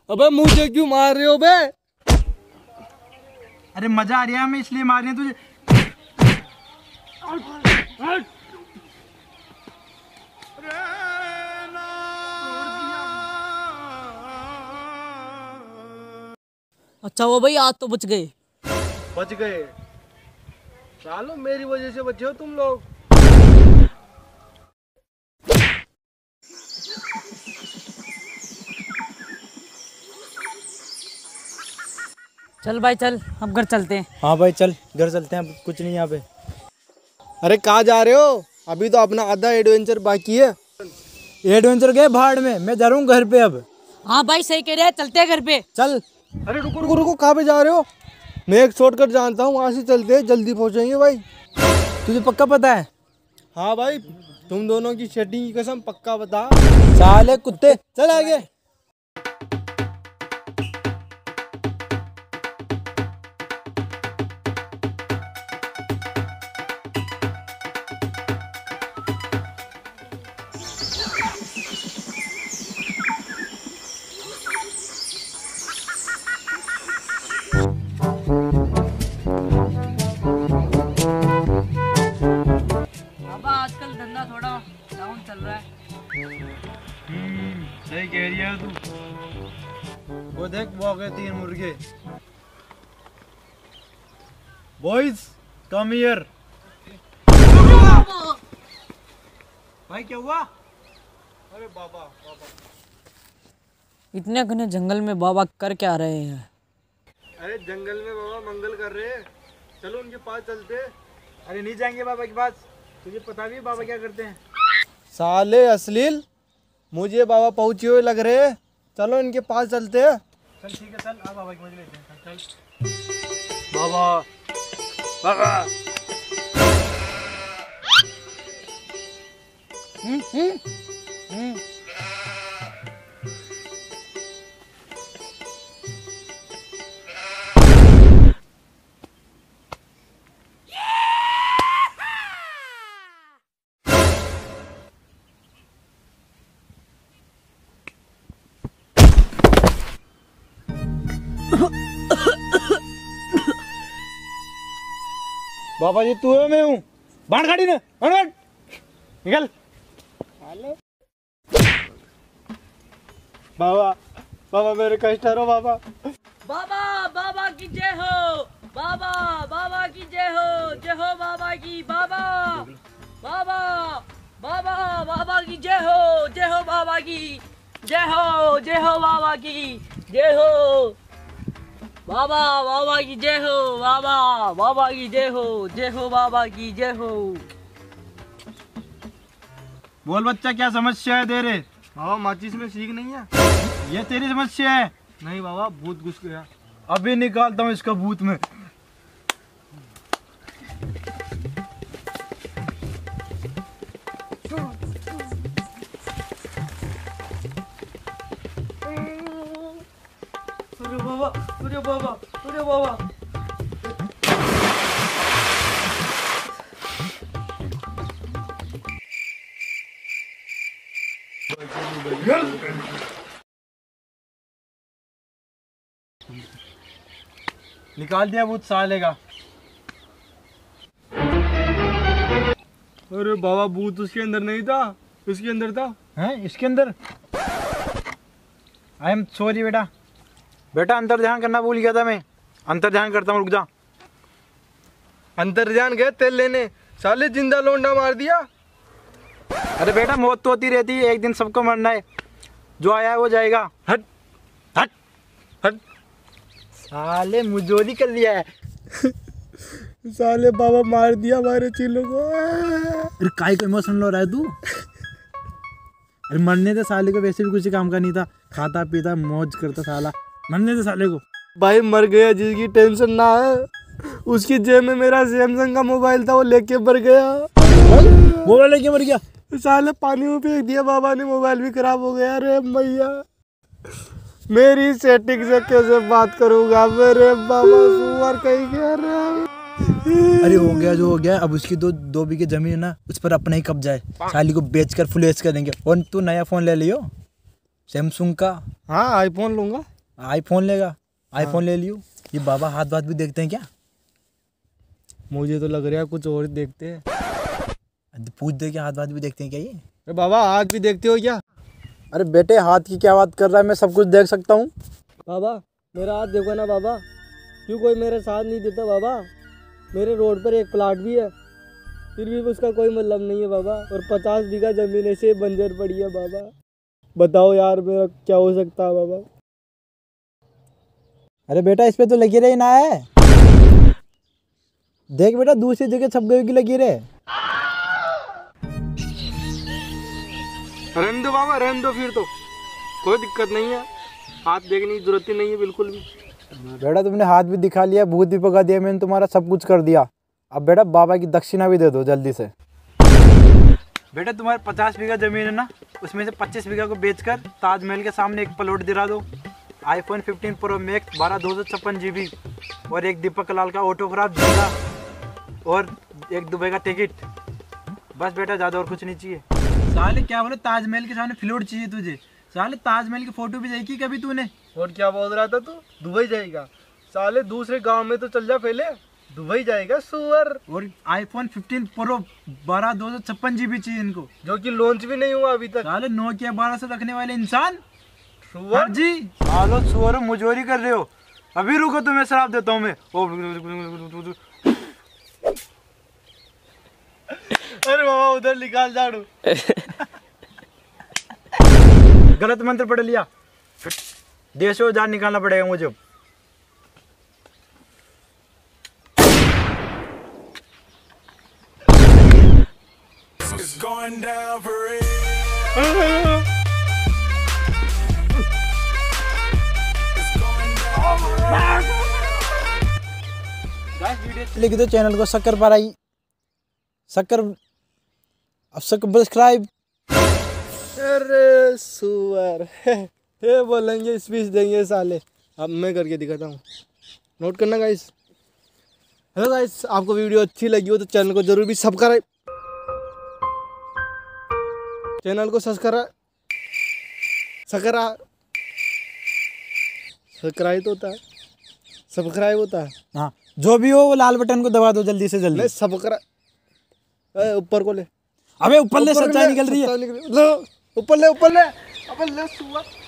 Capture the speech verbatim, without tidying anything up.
अबे मुझे क्यों मार रहे हो बे? अरे मजा आ रहा है हमें इसलिए मार रहे हैं तुझे। अच्छा वो भाई आज तो बच गए। बच गए? सालो मेरी वजह से बचे हो तुम लोग। चल भाई चल, हम घर चलते हैं। हाँ भाई चल घर चलते हैं, अब कुछ नहीं यहाँ पे। अरे कहाँ जा रहे हो? अभी तो अपना आधा एडवेंचर बाकी है। एडवेंचर गए भाड़ में, मैं जा रहा हूँ घर पे अब। हाँ भाई सही कह रहे हैं, चलते हैं घर पे। चल। अरे रुको रुको रुको, कहाँ पे जा रहे हो? मैं एक शॉर्टकट जानता हूँ, वहाँ से चलते हैं, जल्दी पहुँचेंगे भाई। तुझे पक्का पता है? हाँ भाई, तुम दोनों की सेटिंग की कसम पक्का बता। साले कुत्ते, चल आगे। आजकल धंधा थोड़ा डाउन चल रहा है। हम्म सही कह रही है तू। वो देख वो आ गए तीन मुर्गे। Boys come here. भाई क्या हुआ? अरे बाबा बाबा। इतने घने जंगल में बाबा कर क्या रहे हैं? अरे जंगल में बाबा मंगल कर रहे हैं, चलो उनके पास चलते। अरे नहीं जाएंगे बाबा के पास, तुझे पता भी है बाबा क्या करते हैं। साले अश्लील, मुझे बाबा पहुंचे हुए लग रहे हैं, चलो इनके पास चलते हैं। चल ठीक है चल, आ बाबा की मजे लेते हैं। चल बाबा बाबा। हम्म हम्म हम्म। बाबा जी तू है मैं हूँ, बाढ़ गाड़ी ने बाढ़ निकल। बाबा बाबा मेरे कष्ट हरो बाबा। बाबा बाबा की जय हो, बाबा बाबा की जय हो, जय हो बाबा की। बाबा बाबा बाबा बाबा की जय हो, जय हो बाबा की। जय हो जय हो बाबा की जय हो, बाबा बाबा की जय हो, बाबा बाबा की जय हो, जय हो बाबा की जय हो। बोल बच्चा क्या समस्या है तेरे? बाबा माचिस में सीख नहीं है? ये तेरी समस्या है? नहीं बाबा, भूत घुस गया। अभी निकालता हूँ इसका भूत में। अरे बाबा अरे बाबा अरे बाबा। निकाल दिया भूत साले का। अरे बाबा भूत उसके अंदर नहीं था, उसके अंदर था। हैं इसके अंदर? आई एम सॉरी बेटा, बेटा अंतर ध्यान करना भूल गया था मैं। अंतर ध्यान करता हूँ, रुक जा। अंतर ध्यान गए तेल लेने, साले जिंदा लोंडा मार दिया। अरे बेटा मौत तो होती रहती है, एक दिन सबको मरना है, जो आया है वो जाएगा। हट हट हट। साले मुझोरी कर लिया है। साले बाबा मार दिया हमारे चीलों को। अरे काय को इमोशन लो रहा है तू? अरे मरने दे साले को, वैसे भी कुछ काम का नहीं था, खाता पीता मौज करता साला। मरने दे साले को। भाई मर गया जिसकी टेंशन ना है, उसकी जेब में मेरा सैमसंग का मोबाइल था, वो लेके मर गया। मोबाइल लेके मर गया? साले पानी में फेंक दिया बाबा ने, मोबाइल भी खराब हो गया। अरे मैया, मेरी सेटिंग से कैसे बात करूंगा मेरे बाबा, सुअर कहीं गया रे। अरे हो गया जो हो गया, अब उसकी दो दो बीघे जमीन है ना, उस पर अपना ही कब्जा है। साली को बेचकर फुल एच कर देंगे। और तू नया फोन ले लियो सैमसंग का। हाँ आईफोन लूंगा। आईफोन लेगा, आईफोन ले लियो। ये बाबा हाथ बात भी देखते हैं क्या? मुझे तो लग रहा है कुछ और देखते हैं। पूछ दे क्या हाथ बात भी देखते हैं क्या ये? अरे बाबा हाथ भी देखते हो क्या? अरे बेटे हाथ की क्या बात कर रहा है, मैं सब कुछ देख सकता हूँ। बाबा मेरा हाथ देखो ना बाबा, क्यों कोई मेरा साथ नहीं देता बाबा? मेरे रोड पर एक प्लाट भी है, फिर भी उसका कोई मतलब नहीं है बाबा, और पचास बीघा जमीन ऐसे बंजर पड़ी है बाबा। बताओ यार मेरा क्या हो सकता है बाबा? अरे बेटा इस पे तो लगी रही ना है, देख बेटा दूसरी जगह छप गई की लगी रहे। रहने दो बाबा, रहने दो, फिर तो कोई दिक्कत नहीं है, हाथ देखने की जरूरत ही नहीं है बिल्कुल भी। बेटा तुमने हाथ भी दिखा लिया, भूत भी पका दिया, मैंने तुम्हारा सब कुछ कर दिया। अब बेटा बाबा की दक्षिणा भी दे दो जल्दी से। बेटा तुम्हारे पचास बीघा जमीन है ना, उसमें से पच्चीस बीघा को बेचकर ताजमहल के सामने एक प्लॉट दिला दो, आईफोन फिफ्टीन प्रो मैक्स बारह दो सौ छप्पन जी बी और एक दीपक लाल का ऑटोग्राफ झंडा और एक दुबई का टिकट। बस बेटा ज़्यादा और कुछ नहीं चाहिए। साले क्या बोले, ताजमहल के सामने फ्लोट चाहिए तुझे? साले ताजमहल की फोटो भी देखी कभी तूने? और क्या बोल रहा था तू? दुबई जाएगा? साले दूसरे गांव में तो चल जा, पहले दुबई जाएगा सुअर। और आईफोन फिफ्टीन प्रो बारह दो सौ छप्पन जी बी चाहिए इनको, जो कि लॉन्च भी नहीं हुआ अभी तक। साले नोकिया बारह सौ रखने वाले इंसान सुअर जी। सालो सुअर मुजोरी कर रहे हो, अभी रुको तुम्हें शराब देता हूँ मैं। ओ अरे बाबा उधर निकाल झाड़ू। गलत मंत्र पढ़ लिया, देशों जान निकालना पड़ेगा मुझे। It's going down for real. लिख दो चैनल को शक्कर पाराई, शक्कर अब सब्सक्राइब। अरे सुअर ये बोलेंगे स्पीच देंगे साले। अब मैं करके दिखाता हूँ, नोट करना गाइस। हेलो गाइस, आपको वीडियो अच्छी लगी हो तो चैनल को जरूर भी सब्सक्राइब, चैनल को सब्सक्राइब सब्सक्राइब सब्सक्राइब तो होता है, सब्सक्राइब होता है। हाँ जो भी हो वो लाल बटन को दबा दो जल्दी से जल्दी। नहीं सब्सक्राइब, ऊपर को ले। अबे ऊपर ले, सच्चाई निकल रही है। लो ऊपर ले, ऊपर ले, अब ले सुअर।